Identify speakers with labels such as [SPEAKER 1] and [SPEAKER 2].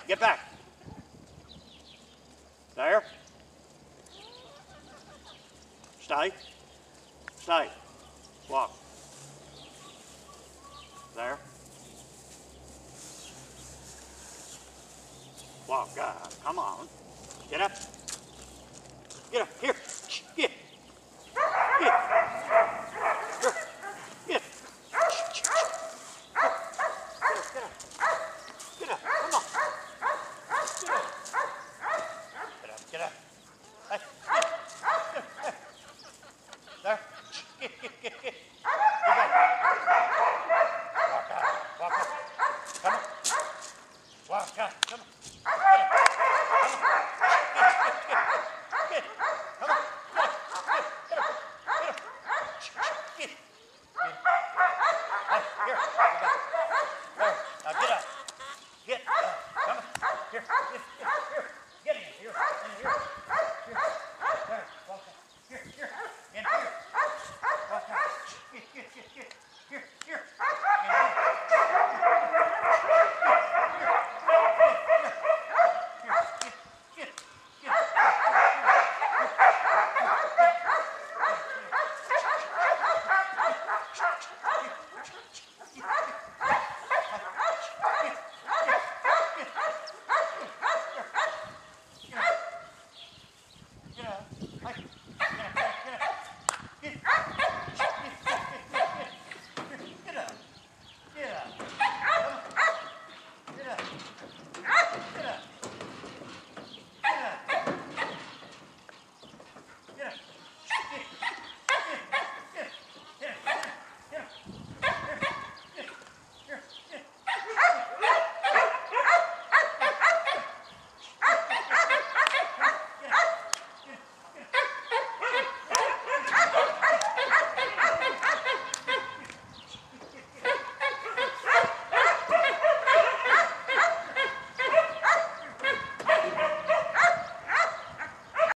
[SPEAKER 1] Get back. There. Stay. Stay. Walk. There. Walk. Come on. Get up. Get up. Here. Get. Get. Here. Get. Get up. Come on. Get up. Get up. Get up. Hey. Get. There. Get. Get back. Walk out. Walk out. Come on. Walk out. Come on.